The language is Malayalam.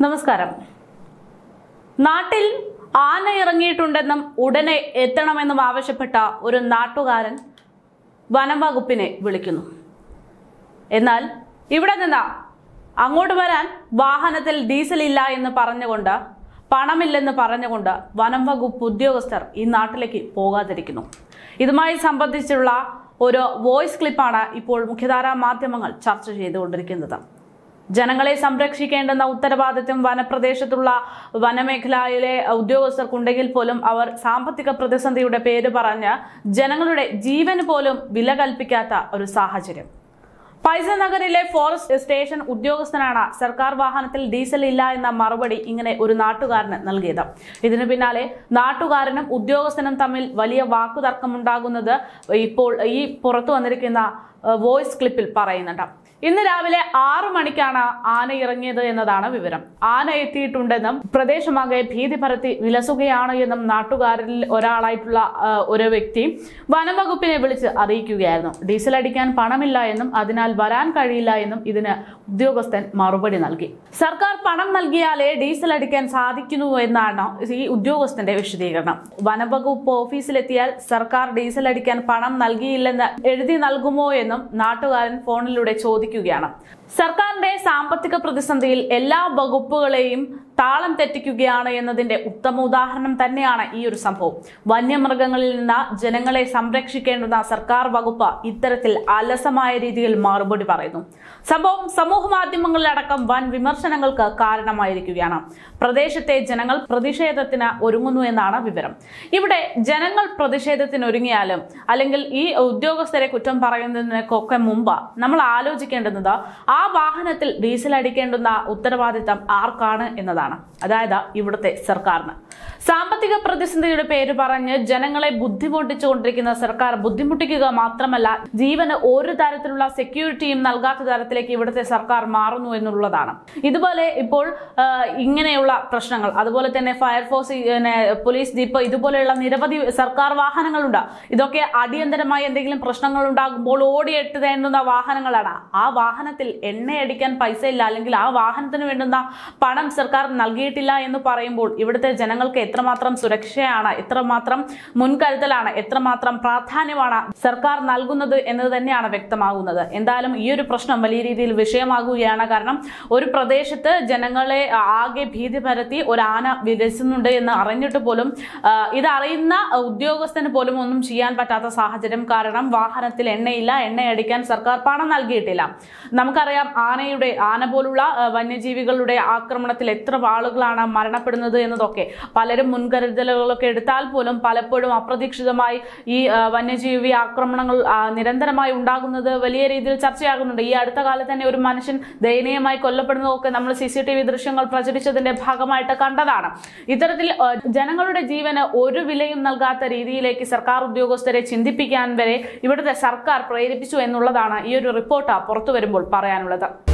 നമസ്കാരം. നാട്ടിൽ ആന ഇറങ്ങിയിട്ടുണ്ടെന്നും ഉടനെ എത്തണമെന്നും ആവശ്യപ്പെട്ട ഒരു നാട്ടുകാരൻ വനം വകുപ്പിനെ വിളിക്കുന്നു. എന്നാൽ ഇവിടെ നിന്ന് അങ്ങോട്ട് വരാൻ വാഹനത്തിൽ ഡീസൽ ഇല്ല എന്ന് പറഞ്ഞുകൊണ്ട്, പണമില്ലെന്ന് പറഞ്ഞുകൊണ്ട് വനം വകുപ്പ് ഉദ്യോഗസ്ഥർ ഈ നാട്ടിലേക്ക് പോകാതിരിക്കുന്നു. ഇതുമായി സംബന്ധിച്ചുള്ള ഒരു വോയിസ് ക്ലിപ്പാണ് ഇപ്പോൾ മുഖ്യധാരാ മാധ്യമങ്ങൾ ചർച്ച ചെയ്തുകൊണ്ടിരിക്കുന്നത്. ജനങ്ങളെ സംരക്ഷിക്കേണ്ടുന്ന ഉത്തരവാദിത്വം വനപ്രദേശത്തുള്ള വനമേഖലയിലെ ഉദ്യോഗസ്ഥർക്കുണ്ടെങ്കിൽ പോലും അവർ സാമ്പത്തിക പ്രതിസന്ധിയുടെ പേര് പറഞ്ഞ് ജനങ്ങളുടെ ജീവന് പോലും വില കൽപ്പിക്കാത്ത ഒരു സാഹചര്യം. പൈസ നഗറിലെ ഫോറസ്റ്റ് സ്റ്റേഷൻ ഉദ്യോഗസ്ഥനാണ് സർക്കാർ വാഹനത്തിൽ ഡീസൽ ഇല്ല എന്ന മറുപടി ഇങ്ങനെ ഒരു നാട്ടുകാരന് നൽകിയത്. ഇതിനു പിന്നാലെ നാട്ടുകാരനും ഉദ്യോഗസ്ഥനും തമ്മിൽ വലിയ വാക്കുതർക്കമുണ്ടാകുന്നത് ഇപ്പോൾ ഈ പുറത്തു വന്നിരിക്കുന്ന വോയിസ് ക്ലിപ്പിൽ പറയുന്നുണ്ട്. ഇന്ന് രാവിലെ 6 മണിക്കാണ് ആന ഇറങ്ങിയത് എന്നതാണ് വിവരം. ആന എത്തിയിട്ടുണ്ടെന്നും പ്രദേശമാകെ ഭീതി പരത്തി വിലസുകയാണ് എന്നും നാട്ടുകാരിൽ ഒരാളായിട്ടുള്ള ഒരു വ്യക്തി വനംവകുപ്പിനെ വിളിച്ച് അറിയിക്കുകയായിരുന്നു. ഡീസൽ അടിക്കാൻ പണമില്ല എന്നും അതിനാൽ വരാൻ കഴിയില്ല എന്നും ഇതിന് ഉദ്യോഗസ്ഥൻ മറുപടി നൽകി. സർക്കാർ പണം നൽകിയാലേ ഡീസൽ അടിക്കാൻ സാധിക്കുന്നു എന്നാണ് ഈ ഉദ്യോഗസ്ഥന്റെ വിശദീകരണം. വനംവകുപ്പ് ഓഫീസിലെത്തിയാൽ സർക്കാർ ഡീസൽ അടിക്കാൻ പണം നൽകിയില്ലെന്ന് എഴുതി നൽകുമോ എന്നും നാട്ടുകാരൻ ഫോണിലൂടെ ചോദിക്കുകയാണ്. സർക്കാരിന്റെ സാമ്പത്തിക പ്രതിസന്ധിയിൽ എല്ലാ വകുപ്പുകളെയും താളം തെറ്റിക്കുകയാണ് എന്നതിന്റെ ഉത്തമ ഉദാഹരണം തന്നെയാണ് ഈ ഒരു സംഭവം. വന്യമൃഗങ്ങളിൽ നിന്ന് ജനങ്ങളെ സംരക്ഷിക്കേണ്ടുന്ന സർക്കാർ വകുപ്പ് ഇത്തരത്തിൽ അലസമായ രീതിയിൽ മറുപടി പറയുന്നു. സംഭവം സമൂഹ മാധ്യമങ്ങളിലടക്കം വൻ വിമർശനങ്ങൾക്ക് കാരണമായിരിക്കുകയാണ്. പ്രദേശത്തെ ജനങ്ങൾ പ്രതിഷേധത്തിന് ഒരുങ്ങുന്നു എന്നാണ് വിവരം. ഇവിടെ ജനങ്ങൾ പ്രതിഷേധത്തിന് ഒരുങ്ങിയാലും അല്ലെങ്കിൽ ഈ ഉദ്യോഗസ്ഥരെ കുറ്റം പറയുന്നതിനൊക്കെ മുമ്പ് നമ്മൾ ആലോചിക്കേണ്ടുന്നത് ആ വാഹനത്തിൽ ഡീസൽ അടിക്കേണ്ടുന്ന ഉത്തരവാദിത്തം ആർക്കാണ് എന്നതാണ്. അതായത് ഇവിടുത്തെ സർക്കാരിന്. സാമ്പത്തിക പ്രതിസന്ധിയുടെ പേര് പറഞ്ഞ് ജനങ്ങളെ ബുദ്ധിമുട്ടിച്ചുകൊണ്ടിരിക്കുന്ന സർക്കാർ ബുദ്ധിമുട്ടിക്കുക മാത്രമല്ല, ജീവന് ഒരു തരത്തിലുള്ള സെക്യൂരിറ്റിയും നൽകാത്ത തരത്തിലേക്ക് ഇവിടുത്തെ സർക്കാർ മാറുന്നു എന്നുള്ളതാണ്. ഇതുപോലെ ഇപ്പോൾ ഇങ്ങനെയുള്ള പ്രശ്നങ്ങൾ, അതുപോലെ തന്നെ ഫയർഫോഴ്സ്, പോലീസ് ജീപ്പ്, ഇതുപോലെയുള്ള നിരവധി സർക്കാർ വാഹനങ്ങളുണ്ട്. ഇതൊക്കെ അടിയന്തരമായി എന്തെങ്കിലും പ്രശ്നങ്ങൾ ഉണ്ടാകുമ്പോൾ ഓടിയെത്തേണ്ടുന്ന വാഹനങ്ങളാണ്. ആ വാഹനത്തിൽ എണ്ണയടിക്കാൻ പൈസ ഇല്ല, അല്ലെങ്കിൽ ആ വാഹനത്തിന് വേണ്ടുന്ന പണം സർക്കാർ നൽകിയിട്ടില്ല എന്ന് പറയുമ്പോൾ ഇവിടുത്തെ ജനങ്ങൾക്ക് എത്രമാത്രം സുരക്ഷയാണ്, എത്രമാത്രം മുൻകരുതലാണ്, എത്രമാത്രം പ്രാധാന്യമാണ് സർക്കാർ നൽകുന്നത് എന്നത് തന്നെയാണ് വ്യക്തമാകുന്നത്. എന്തായാലും ഈ ഒരു പ്രശ്നം വലിയ രീതിയിൽ വിഷയമാകുകയാണ്. കാരണം ഒരു പ്രദേശത്ത് ജനങ്ങളെ ആകെ ഭീതി പരത്തി ഒരു ആന വിലസുന്നുണ്ട് എന്ന് അറിഞ്ഞിട്ട് പോലും ഇതറിയുന്ന ഉദ്യോഗസ്ഥന് പോലും ഒന്നും ചെയ്യാൻ പറ്റാത്ത സാഹചര്യം. കാരണം വാഹനത്തിൽ എണ്ണയില്ല, എണ്ണയടിക്കാൻ സർക്കാർ പണം നൽകിയിട്ടില്ല. നമുക്കറിയാം ആന പോലുള്ള വന്യജീവികളുടെ ആക്രമണത്തിൽ എത്ര ആളുകളാണ് മരണപ്പെടുന്നത് എന്നതൊക്കെ. പലരും മുൻകരുതലുകളൊക്കെ എടുത്താൽ പോലും പലപ്പോഴും അപ്രതീക്ഷിതമായി ഈ വന്യജീവി ആക്രമണങ്ങൾ നിരന്തരമായി ഉണ്ടാകുന്നത് വലിയ രീതിയിൽ ചർച്ചയാകുന്നുണ്ട്. ഈ അടുത്ത കാലത്ത് തന്നെ ഒരു മനുഷ്യൻ ദയനീയമായി കൊല്ലപ്പെടുന്നതൊക്കെ നമ്മൾ CCTV ദൃശ്യങ്ങൾ പ്രചരിച്ചതിന്റെ ഭാഗമായിട്ട് കണ്ടതാണ്. ഇത്തരത്തിൽ ജനങ്ങളുടെ ജീവന് ഒരു വിലയും നൽകാത്ത രീതിയിലേക്ക് സർക്കാർ ഉദ്യോഗസ്ഥരെ ചിന്തിപ്പിക്കാൻ വരെ ഇവിടുത്തെ സർക്കാർ പ്രേരിപ്പിച്ചു എന്നുള്ളതാണ് ഈ ഒരു റിപ്പോർട്ട് പുറത്തു വരുമ്പോൾ പറയാനുള്ളത്.